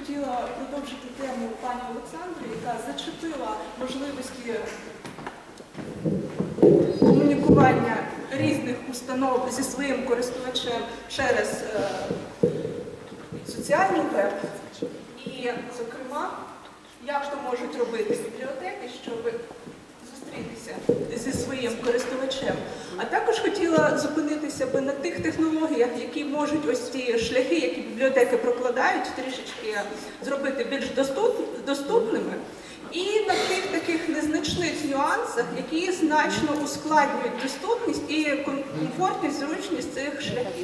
хотіла продовжити тему пані Олександри, яка зачепила можливості комунікування різних установ зі своїм користувачем через соціальний веб. І, зокрема, як то можуть робити бібліотеки, щоб зустрітися зі своїм користувачем. А також хотіла зупинитися би на тих технологіях, які можуть ось ці шляхи, які бібліотеки прокладають, трішечки зробити більш доступними. І на тих таких незначних нюансах, які значно ускладнюють доступність і комфортність, зручність цих шляхів.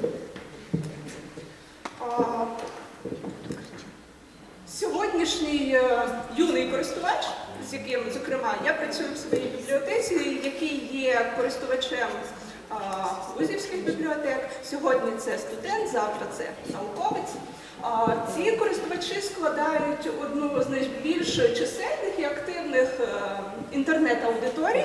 Сьогоднішній юний користувач, з яким, зокрема, я працюю в своїй бібліотеці, який є користувачем вузівських бібліотек. Сьогодні це студент, завтра це науковець. Ці користувачі складають одну з найбільш чисельних і активних інтернет-аудиторій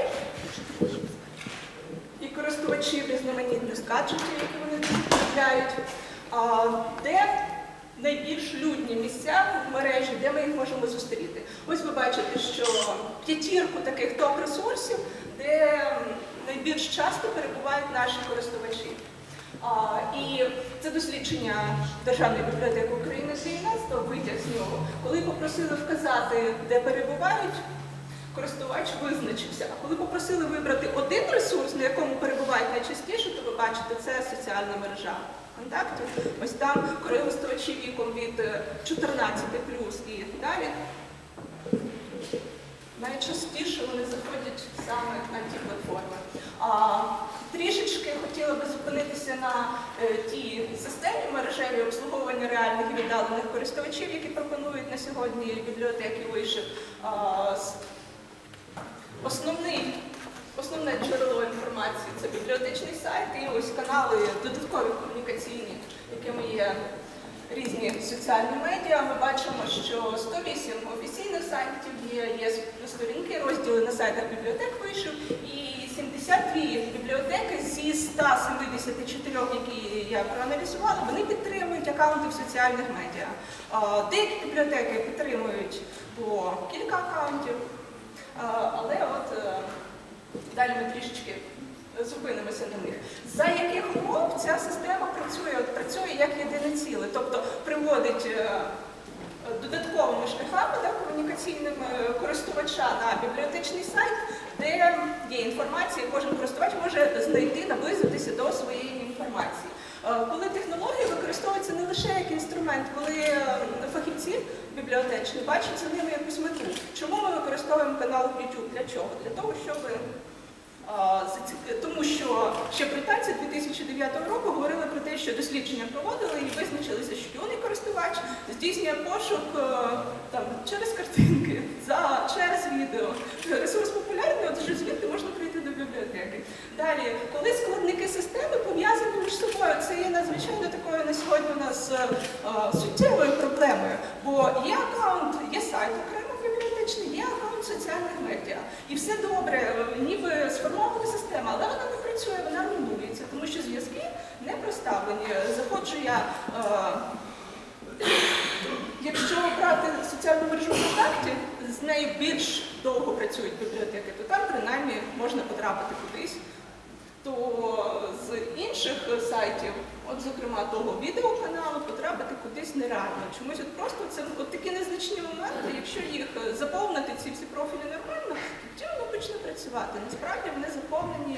і користувачів різноманітних гаджетів, які вони потрапляють, де найбільш людні місця в мережі, де ми їх можемо зустріти. Ось ви бачите, що п'ятірку таких топ-ресурсів, де найбільш часто перебувають наші користувачі. І це дослідження Державної бібліотеки України 2013, витяг з нього. Коли попросили вказати, де перебувають, користувач визначився. А коли попросили вибрати один ресурс, на якому перебувають найчастіше, то ви бачите, це соціальна мережа контактів. Ось там користувачі віком від 14 плюс і далі. Найчастіше вони заходять саме на ті платформи. Трішечки хотіла би зупинитися на тій системі мережеві обслуговування реальних і віддалених користувачів, які пропонують на сьогодні бібліотеки вишив. Основне джерело інформації – це бібліотечний сайт і ось канали додаткові комунікаційні, якими є різні соціальні медіа. Ми бачимо, що 108 офіційних сайтів є сторінки, розділи на сайтах бібліотек вишив, і 72 бібліотеки зі 174, які я проаналізувала, вони підтримують аккаунти в соціальних медіа. Деякі бібліотеки підтримують по кілька аккаунтів, але от далі ми трішечки зупинимося на них. За яких умов ця система працює? Працює як єдине ціле, тобто приводить додатковими шляхами комунікаційними користувача на бібліотечний сайт, де є інформація, кожен користувач може знайти, наблизитися до своєї інформації. Коли технології використовуються не лише як інструмент, коли фахівці бібліотечні бачать за ними якусь мету. Чому ми використовуємо канал YouTube? Для чого? Для того, щоб тому що ще британці 2009 року говорили про те, що дослідження проводили і визначилися, що юний користувач здійснює пошук через картинки, через відео. Ресурс популярний, отже, звідти можна прийти до бібліотеки. Далі, коли складники системи пов'язані між собою, це є надзвичайно такою на сьогодні у нас суттєвою проблемою, бо є аккаунт, є сайт окремо бібліотечний, є аккаунт соціальних медіа. І все добре, ніби сформована система, але вона не працює, вона руйнується, тому що зв'язки не проставлені. Заходжу я, якщо брати соціальну мережу ВКонтакті, з нею більш довго працюють бібліотеки, то там принаймні можна потрапити кудись. То з інших сайтів, от зокрема того відеоканалу, потрапити кудись нереально. Чомусь от просто це от такі незначні моменти, якщо їх заповнити, ці всі профілі нормально, тоді воно почне працювати. Насправді вони заповнені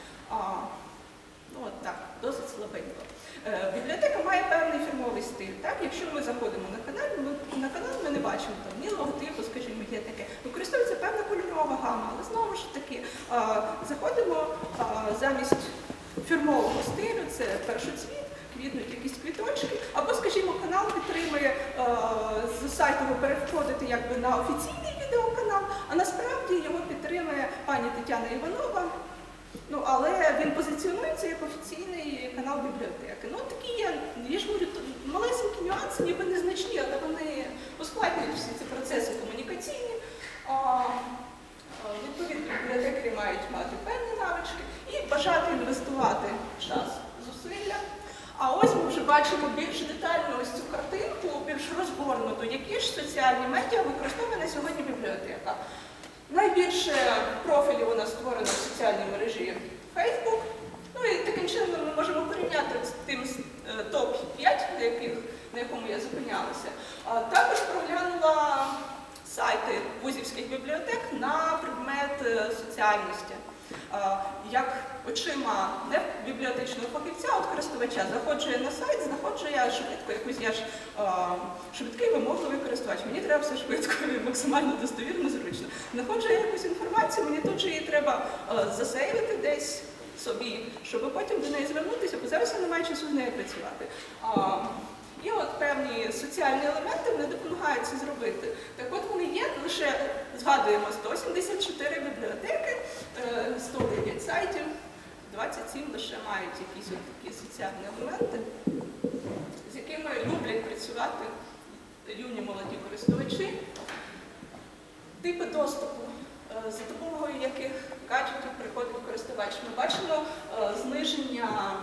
досить слабенько. Бібліотека має певний фірмовий стиль. Так? Якщо ми заходимо на канал, ми не бачимо там ні логотипу, скажімо, є таке. Використовується певна кольорова гама, але знову ж таки заходимо замість фірмового стилю, це першоцвіт, квітнуть якісь квіточки, або, скажімо, канал підтримує з сайту ви переходите якби на офіційний відеоканал, а насправді його підтримує пані Тетяна Іванова. Але він позиціонується як офіційний канал бібліотеки. Такі є, я ж говорю, малесенькі нюанси, ніби незначні, але вони ускладнюють всі ці процеси комунікаційні. Відповідно, бібліотекарі мають мати певні навички і бажати інвестувати час, зусилля. А ось ми вже бачимо побачимо більш детально ось цю картинку, більш розгорнуту, які ж соціальні медіа використовує на сьогодні бібліотека. Найбільше профілів у нас створено в соціальній мережі Facebook. Ну і таким чином ми можемо порівняти з тим топ-5, на якому я зупинялася. Також проглянула сайти вузівських бібліотек на предмет соціальності. Як очима не бібліотечного фахівця, от користувача, заходжу я на сайт, знаходжу я швидко, я ж швидкий вимогливий користувач. Мені треба все швидко, максимально достовірно, зручно. Знаходжу я якусь інформацію, мені тут же її треба засейвити десь собі, щоб потім до неї звернутися, бо зараз я не маю часу з нею працювати. І от певні соціальні елементи вони допомагають це зробити. Так от вони є, лише згадуємо 174 бібліотеки, 109 сайтів, 27 лише мають якісь от такі соціальні елементи, з якими люблять працювати юні молоді користувачі. Типи доступу, за допомогою яких гаджетів приходить користувач. Ми бачимо зниження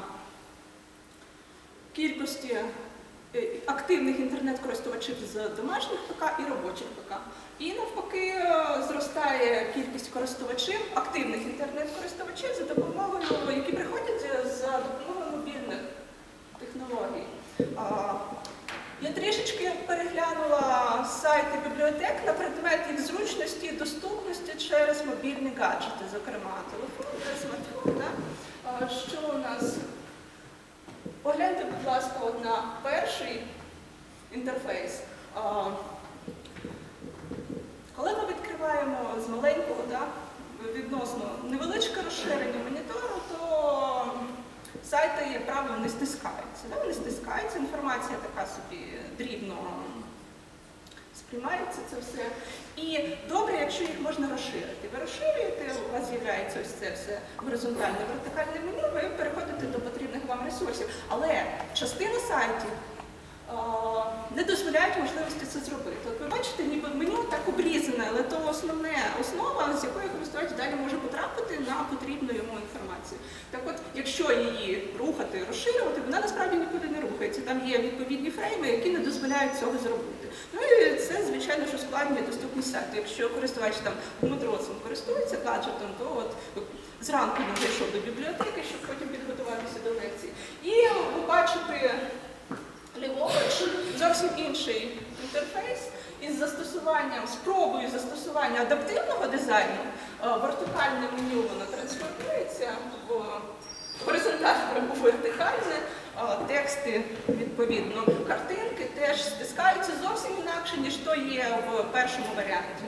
кількості активних інтернет-користувачів з домашніх ПК і робочих ПК. І навпаки зростає кількість користувачів, активних інтернет-користувачів, які приходять за допомогою мобільних технологій. Я трішечки переглянула сайти бібліотек на предмет їх зручності і доступності через мобільні гаджети, зокрема телефон та смартфон. Що у нас? Погляньте, будь ласка, на перший інтерфейс. Коли ми відкриваємо з маленького, відносно невеличке розширення монітору, то сайти, як правило, не стискаються. Вони стискаються, інформація така собі дрібно сприймається це все. І добре, якщо їх можна розширити. Ви розширюєте, у вас з'являється ось це все горизонтальне, вертикальне меню, ви переходите до потрібних вам ресурсів. Але частина сайтів не дозволяють можливості це зробити. От ви бачите, ніби меню так обрізане, але то основа, з якої користувач далі може потрапити на потрібну йому інформацію. Так от, якщо її рухати, розширювати, вона насправді нікуди не рухається. Там є відповідні фрейми, які не дозволяють цього зробити. Ну і це, звичайно, що ускладнює доступність сайту. Якщо користувач там гумодроцем користується гаджетом, то от зранку він зайшов до бібліотеки, щоб потім підготуватися до лекції. І ви бачите ліворуч зовсім інший інтерфейс із застосуванням, спробою застосування адаптивного дизайну. Вертикальне меню воно трансформується в горизонтальне або вертикальне, тексти, відповідно, картинки теж стискаються зовсім інакше, ніж то є в першому варіанті.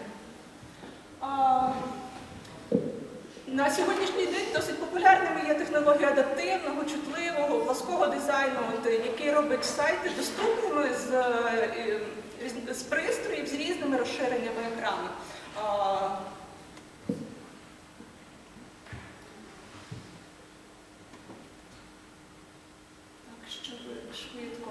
На сьогоднішній день досить популярними є технології адаптивного, чутливого, плоского дизайну, який робить сайти доступними з пристроїв з різними розширеннями екрану. Так, що швидко.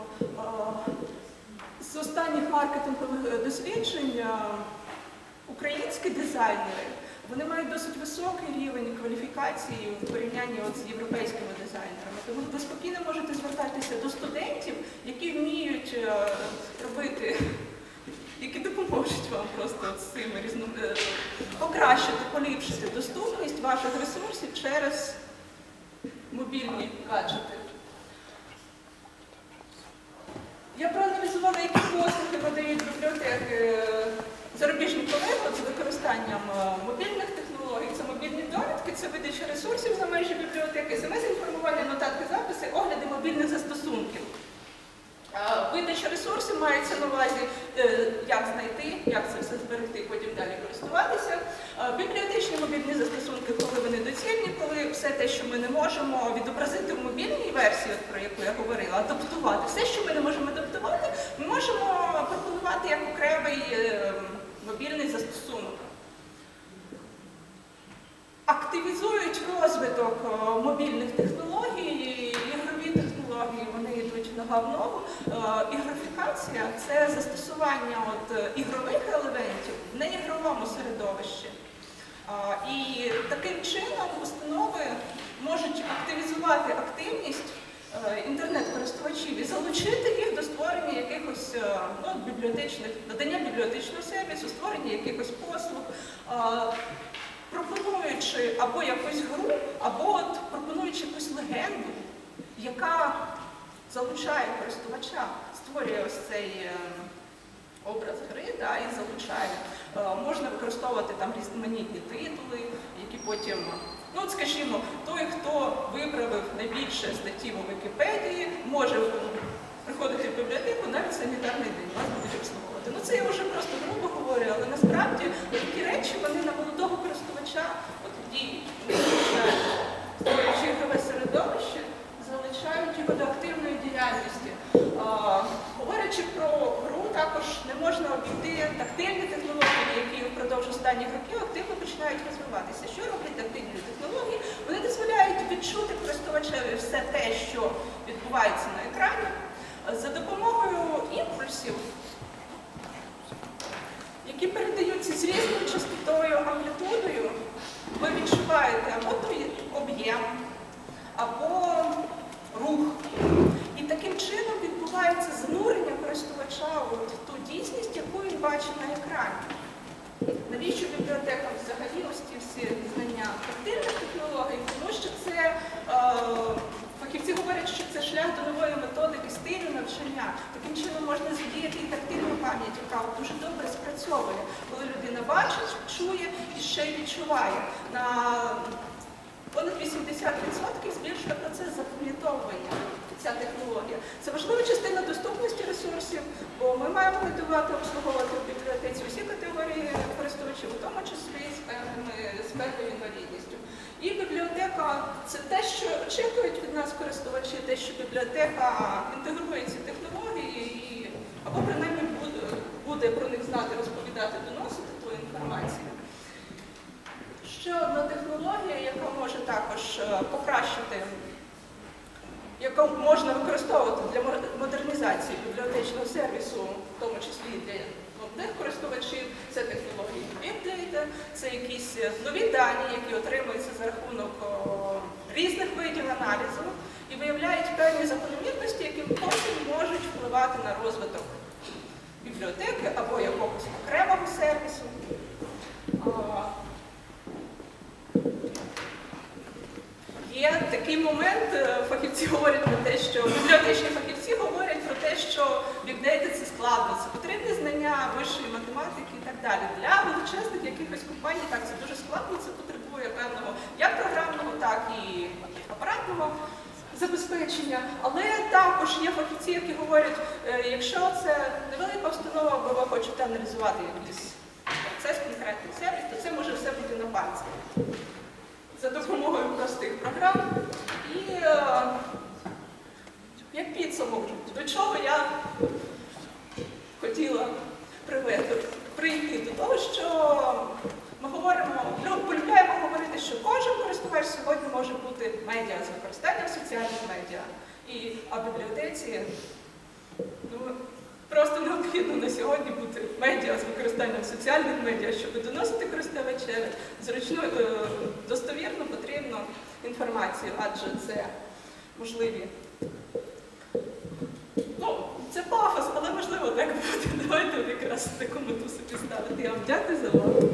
З останніх маркетингових досліджень українські дизайнери вони мають досить високий рівень кваліфікації в порівнянні з європейськими дизайнерами. Тому ви спокійно можете звертатися до студентів, які вміють робити, які допоможуть вам просто з цими покращити, поліпшити доступність ваших ресурсів через мобільні гаджети. Я проаналізувала, які послуги подають бібліотеки зарубіжні колеги з використанням мобільних технологій. Це мобільні довідки, це видача ресурсів за межі бібліотеки, смс-інформування, нотатки, записи, огляди мобільних застосунків. Видача ресурсів мається на увазі, як знайти, як це все зберегти, потім далі користуватися. Бібліотечні мобільні застосунки, коли вони доцільні, коли все те, що ми не можемо відобразити в мобільній версії, про яку я говорила, адаптувати. Все, що ми не можемо адаптувати, ми можемо пропонувати як окремий мобільний застосунок. Активізують розвиток мобільних технологій, ігрові технології, вони йдуть нога в ногу. Ігрофікація – це застосування ігрових елементів в неігровому середовищі. І таким чином установи можуть активізувати активність інтернет-користувачів і залучити їх до створення якихось надання бібліотечного сервісу, створення якихось послуг, пропонуючи або якусь гру, або пропонуючи якусь легенду, яка залучає користувача, створює ось цей образ гри, і залучає. Можна використовувати там різноманітні титули, які потім, скажімо, той, хто виправив найбільше статтів у Вікіпедії, може приходити в бібліотеку навіть санітарний день, вас будуть обслуговувати. Це я вже просто грубо говорю, але насправді такі речі, вони на молодого користувача діють. Створюючи ігрове середовище, залучають його до активної діяльності. Говорячи про гру, також не можна обійти тактильні технології, які впродовж останніх років активно починають розвиватися. Що роблять тактильні технології? Вони дозволяють відчути користувачеві все те, що відбувається на екрані, за допомогою імпульсів, які передаються з різною частотою, амплітудою. Ви відчуваєте або той об'єм, або рух. І таким чином відбувається занурення користувача в ту дійсність, яку він бачить на екрані. Навіщо бібліотекам взагалі ось ці всі знання тактильних технологій? Тому що це, фахівці говорять, що це шлях до нової методики стилю навчання. Таким чином можна задіяти і тактильну пам'ять, яка дуже добре спрацьовує, коли людина бачить, чує і ще й відчуває. На понад 80% збільшує процес запам'ятовування ця технологія. Це важлива частина доступності ресурсів, бо ми маємо готувати, обслуговувати в бібліотеці усі категорії користувачів, у тому числі з певною інвалідністю. І бібліотека – це те, що очікують від нас користувачі, те, що бібліотека інтегрує ці технології, або принаймні буде про них знати, розповідати, доносити ту інформацію. Ще одна технологія, яка може також покращити, яку можна використовувати для модернізації бібліотечного сервісу, в тому числі для молодих користувачів, це технології Big Data, це якісь нові дані, які отримуються за рахунок різних видів аналізу і виявляють певні закономірності, які потім можуть впливати на розвиток бібліотеки або якогось окремого сервісу. Є такий момент, фахівці говорять про те, що бібліотечні фахівці говорять про те, що Big Data – це складно, це потрібні знання вищої математики і так далі. Для величезних якихось компаній так, це дуже складно, це потребує певного як програмного, так і апаратного забезпечення. Але також є фахівці, які говорять, якщо це невелика установа, або ви хочете аналізувати якийсь процес, конкретний сервіс, то це може все бути на пальці. За допомогою простих програм. І як підсумок, до чого я хотіла прийти до того, що ми полюбляємо говорити, що кожен користувач сьогодні може бути медіа з використанням соціальних медіа. А в бібліотеці просто необхідно на сьогодні бути медіа з використанням соціальних медіа, щоб доносити користувачеві зручну, достовірну, потрібну інформацію, адже це можливі. Це пафос, але можливо так буде. Давайте якраз таку мету собі ставити. Я вам дякую за увагу.